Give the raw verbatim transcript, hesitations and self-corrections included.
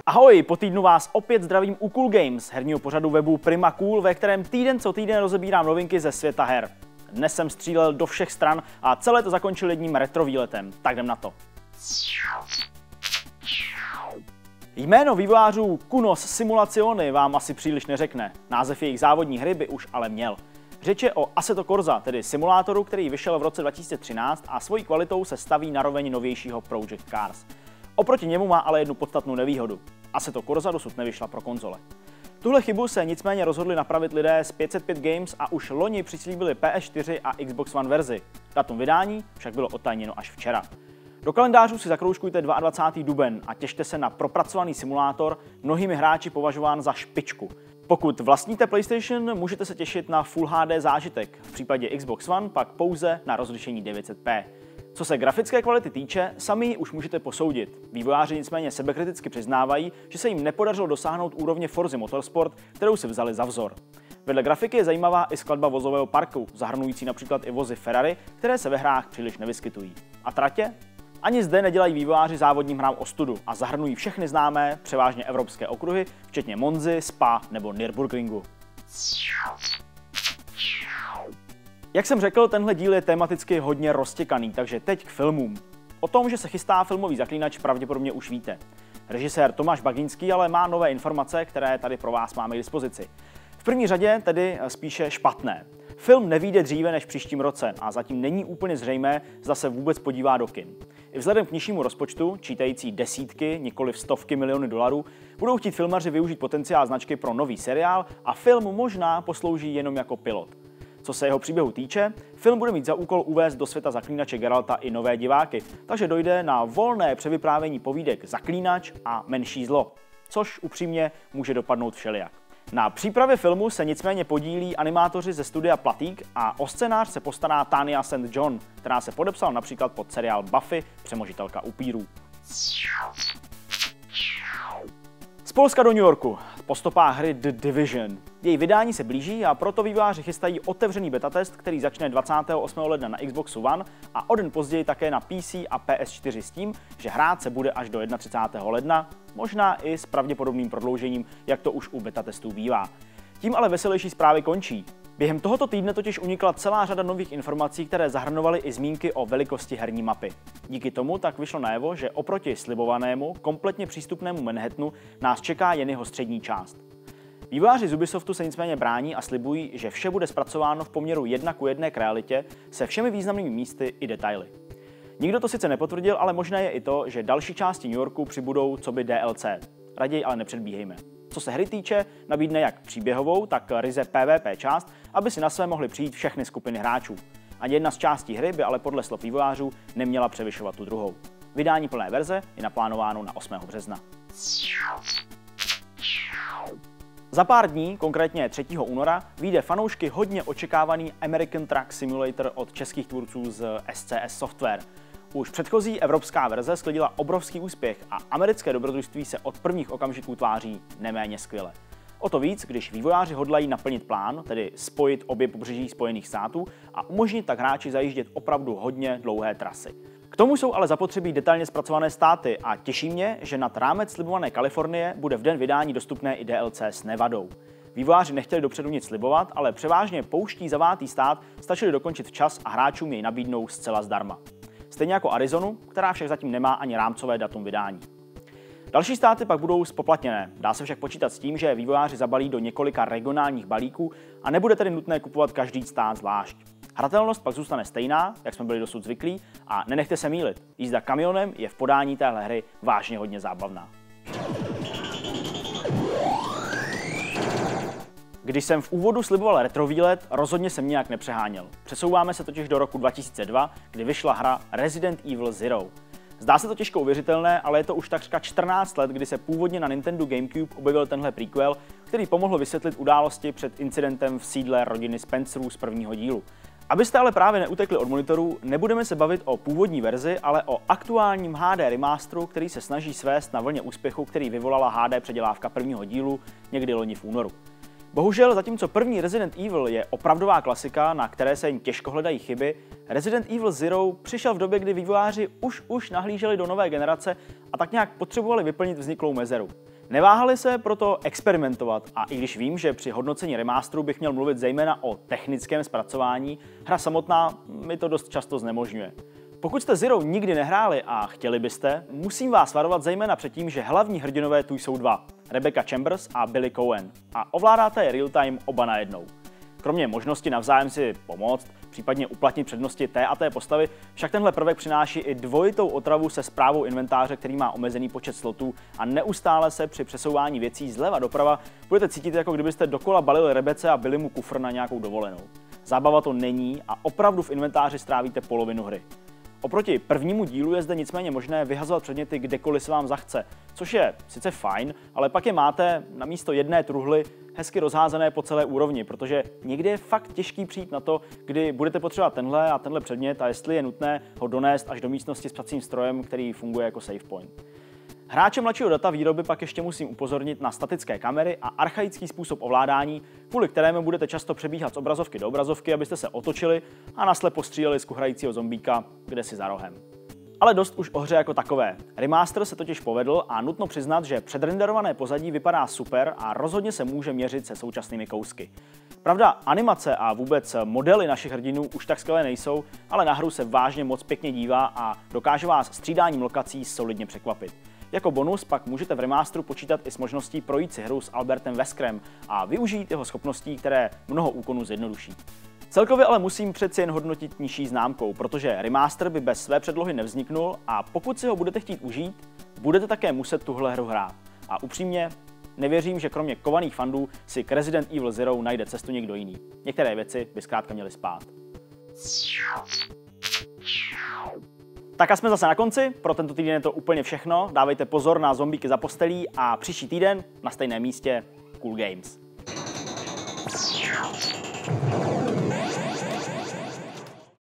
Ahoj, po týdnu vás opět zdravím u Cool Games, herního pořadu webu Prima Cool, ve kterém týden co týden rozebírám novinky ze světa her. Dnes jsem střílel do všech stran a celé to zakončil jedním retro výletem, tak jdem na to. Jméno vývojářů Kunos Simulazione vám asi příliš neřekne, název jejich závodní hry by už ale měl. Řeč je o Assetto Corsa, tedy simulátoru, který vyšel v roce dva tisíce třináct a svojí kvalitou se staví na roveň novějšího Project Cars. Oproti němu má ale jednu podstatnou nevýhodu. Assetto Corsa dosud nevyšla pro konzole. Tuhle chybu se nicméně rozhodli napravit lidé z pět set pět Games a už loni přislíbili P S čtyři a Xbox One verzi. Datum vydání však bylo otajněno až včera. Do kalendářů si zakroužkujte dvacátého druhého duben a těšte se na propracovaný simulátor, mnohými hráči považován za špičku. Pokud vlastníte PlayStation, můžete se těšit na Full H D zážitek, v případě Xbox One pak pouze na rozlišení devět set pé. Co se grafické kvality týče, sami ji už můžete posoudit. Vývojáři nicméně sebekriticky přiznávají, že se jim nepodařilo dosáhnout úrovně Forzy Motorsport, kterou si vzali za vzor. Vedle grafiky je zajímavá i skladba vozového parku, zahrnující například i vozy Ferrari, které se ve hrách příliš nevyskytují. A tratě? Ani zde nedělají vývojáři závodním hrám ostudu a zahrnují všechny známé, převážně evropské okruhy, včetně Monzy, Spa nebo Nürburgringu. Jak jsem řekl, tenhle díl je tematicky hodně roztěkaný, takže teď k filmům. O tom, že se chystá filmový Zaklínač, pravděpodobně už víte. Režisér Tomáš Bagínský ale má nové informace, které tady pro vás máme k dispozici. V první řadě tedy spíše špatné. Film nevyjde dříve než v příštím roce a zatím není úplně zřejmé, zda se vůbec podívá do kin. I vzhledem k nižšímu rozpočtu, čítající desítky, nikoli stovky miliony dolarů, budou chtít filmaři využít potenciál značky pro nový seriál a film možná poslouží jenom jako pilot. Co se jeho příběhu týče, film bude mít za úkol uvést do světa Zaklínače Geralta i nové diváky, takže dojde na volné převyprávění povídek Zaklínač a Menší zlo, což upřímně může dopadnout všelijak. Na přípravě filmu se nicméně podílí animátoři ze studia Platík a o scénář se postará Tania Saint John, která se podepsala například pod seriál Buffy, přemožitelka upírů. Z Polska do New Yorku. Po stopách hry The Division. Její vydání se blíží a proto vývojáři chystají otevřený beta test, který začne dvacátého osmého ledna na Xboxu One a o den později také na P C a P S čtyři s tím, že hrát se bude až do třicátého prvního ledna, možná i s pravděpodobným prodloužením, jak to už u beta testů bývá. Tím ale veselější zprávy končí. Během tohoto týdne totiž unikla celá řada nových informací, které zahrnovaly i zmínky o velikosti herní mapy. Díky tomu tak vyšlo najevo, že oproti slibovanému, kompletně přístupnému Manhattanu nás čeká jen jeho střední část. Vývojáři z Ubisoftu se nicméně brání a slibují, že vše bude zpracováno v poměru jedna ku jedné k realitě se všemi významnými místy i detaily. Nikdo to sice nepotvrdil, ale možné je i to, že další části New Yorku přibudou coby D L C. Raději ale nepředbíhejme. Co se hry týče, nabídne jak příběhovou, tak ryze P V P část, aby si na své mohly přijít všechny skupiny hráčů. Ani jedna z částí hry by ale podle slov vývojářů neměla převyšovat tu druhou. Vydání plné verze je naplánováno na osmého března. Za pár dní, konkrétně třetího února, vyjde fanoušky hodně očekávaný American Truck Simulator od českých tvůrců z S C S Software. Už předchozí evropská verze sklidila obrovský úspěch a americké dobrodružství se od prvních okamžiků tváří neméně skvěle. O to víc, když vývojáři hodlají naplnit plán, tedy spojit obě pobřeží Spojených států a umožnit tak hráči zajíždět opravdu hodně dlouhé trasy. K tomu jsou ale zapotřebí detailně zpracované státy a těší mě, že nad rámec slibované Kalifornie bude v den vydání dostupné i D L C s Nevadou. Vývojáři nechtěli dopředu nic slibovat, ale převážně pouští zavátý stát stačili dokončit včas a hráčům jej nabídnou zcela zdarma. Stejně jako Arizonu, která však zatím nemá ani rámcové datum vydání. Další státy pak budou spoplatněné. Dá se však počítat s tím, že vývojáři zabalí do několika regionálních balíků a nebude tedy nutné kupovat každý stát zvlášť. Hratelnost pak zůstane stejná, jak jsme byli dosud zvyklí, a nenechte se mýlit, jízda kamionem je v podání téhle hry vážně hodně zábavná. Když jsem v úvodu sliboval retrovýlet, rozhodně jsem nijak nepřeháněl. Přesouváme se totiž do roku dva tisíce dva, kdy vyšla hra Resident Evil Zero. Zdá se to těžko uvěřitelné, ale je to už takřka čtrnáct let, kdy se původně na Nintendo GameCube objevil tenhle prequel, který pomohl vysvětlit události před incidentem v sídle rodiny Spencerů z prvního dílu. Abyste ale právě neutekli od monitorů, nebudeme se bavit o původní verzi, ale o aktuálním H D remasteru, který se snaží svést na vlně úspěchu, který vyvolala H D předělávka prvního dílu někdy loni v únoru. Bohužel, zatímco první Resident Evil je opravdová klasika, na které se jen těžko hledají chyby, Resident Evil Zero přišel v době, kdy vývojáři už už nahlíželi do nové generace a tak nějak potřebovali vyplnit vzniklou mezeru. Neváhali se proto experimentovat a i když vím, že při hodnocení remasteru bych měl mluvit zejména o technickém zpracování, hra samotná mi to dost často znemožňuje. Pokud jste Zero nikdy nehráli a chtěli byste, musím vás varovat zejména před tím, že hlavní hrdinové tu jsou dva, Rebecca Chambers a Billy Coen, a ovládáte je real time oba najednou. Kromě možnosti navzájem si pomoct, případně uplatnit přednosti té a té postavy, však tenhle prvek přináší i dvojitou otravu se správou inventáře, který má omezený počet slotů a neustále se při přesouvání věcí zleva doprava budete cítit, jako kdybyste dokola balili Rebece a Billymu kufr na nějakou dovolenou. Zábava to není a opravdu v inventáři strávíte polovinu hry. Oproti prvnímu dílu je zde nicméně možné vyhazovat předměty kdekoliv se vám zachce, což je sice fajn, ale pak je máte na místo jedné truhly hezky rozházené po celé úrovni, protože někdy je fakt těžký přijít na to, kdy budete potřebovat tenhle a tenhle předmět a jestli je nutné ho donést až do místnosti s psacím strojem, který funguje jako save point. Hráče mladšího data výroby pak ještě musím upozornit na statické kamery a archaický způsob ovládání, kvůli kterému budete často přebíhat z obrazovky do obrazovky, abyste se otočili a naslepo stříleli z kuchrajícího zombíka kde si za rohem. Ale dost už o hře jako takové. Remaster se totiž povedl a nutno přiznat, že předrenderované pozadí vypadá super a rozhodně se může měřit se současnými kousky. Pravda, animace a vůbec modely našich hrdinů už tak skvělé nejsou, ale na hru se vážně moc pěkně dívá a dokáže vás střídáním lokací solidně překvapit. Jako bonus pak můžete v remasteru počítat i s možností projít si hru s Albertem Weskerem a využít jeho schopností, které mnoho úkonů zjednoduší. Celkově ale musím přeci jen hodnotit nižší známkou, protože remaster by bez své předlohy nevzniknul a pokud si ho budete chtít užít, budete také muset tuhle hru hrát. A upřímně, nevěřím, že kromě kovaných fandů si k Resident Evil Zero najde cestu někdo jiný. Některé věci by zkrátka měly spát. Tak a jsme zase na konci, pro tento týden je to úplně všechno, dávejte pozor na zombíky za postelí a příští týden na stejném místě Cool Games.